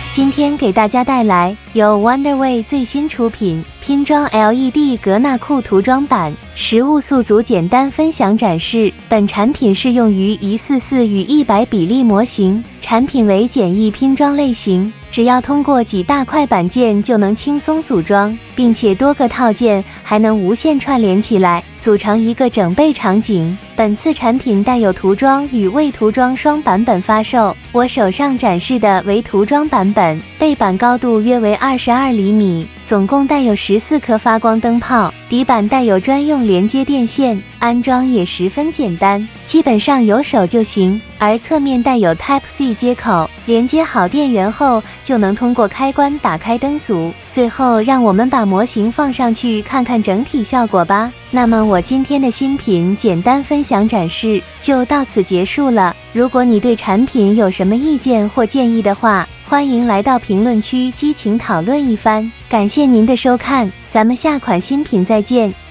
今天给大家带来由 Wonderway 最新出品拼装 LED 格纳库涂装板，实物速组简单分享展示。本产品适用于144与100比例模型，产品为简易拼装类型，只要通过几大块板件就能轻松组装，并且多个套件还能无线串联起来，组成一个整备场景。本次产品带有涂装与未涂装双版本发售，我手上展示的为涂装版本，背板高度约为22厘米，总共带有14颗发光灯泡，底板带有专用连接电线，安装也十分简单，基本上有手就行。而侧面带有 Type-C 接口，连接好电源后就能通过开关打开灯组。最后让我们把模型放上去看看整体效果吧。那么我今天的新品简单分享展示就到此结束了。如果你对产品有什么意见或建议的话，欢迎来到评论区激情讨论一番。感谢您的收看，咱们下款新品再见。